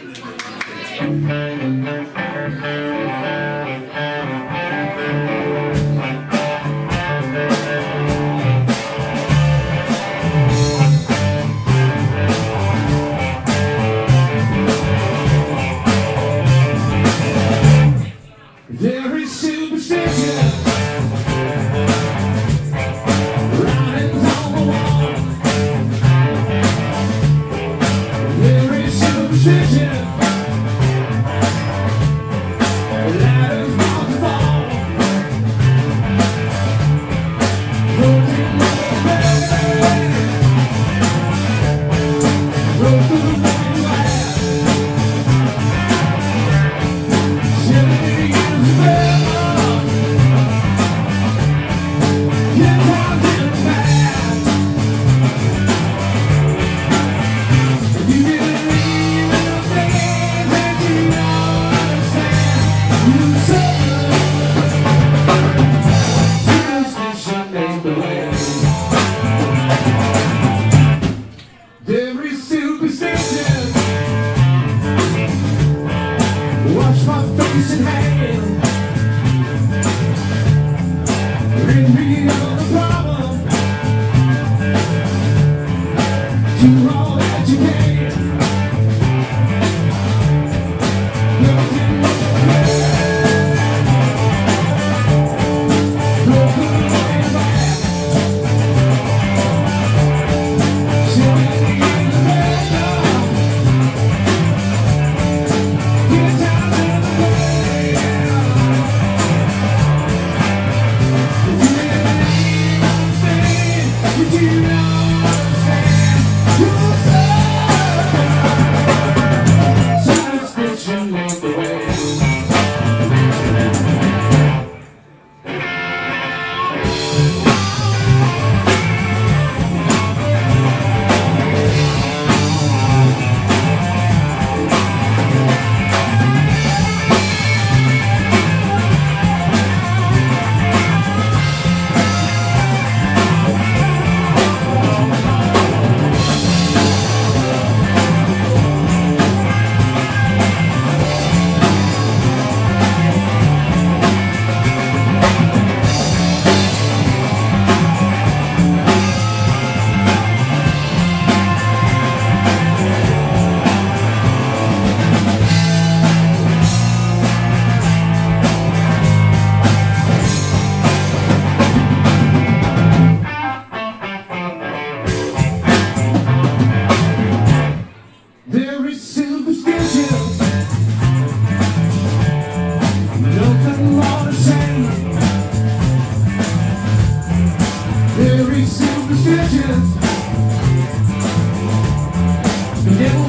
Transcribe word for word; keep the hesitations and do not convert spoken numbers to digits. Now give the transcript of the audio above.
There is superstition writing on the wall. There is superstition, ladders about to fall. Floating on the bed, roll through the morning light. Chilling in the bed. There is superstition. Wash my face and hand. Rid me of the problem. Do all that you can. Look in the look in the back. Chilling in the bed. Get down in the bed. You do not understand. You're science fiction lead the way. There is superstition, nothing more to say. There is superstition, never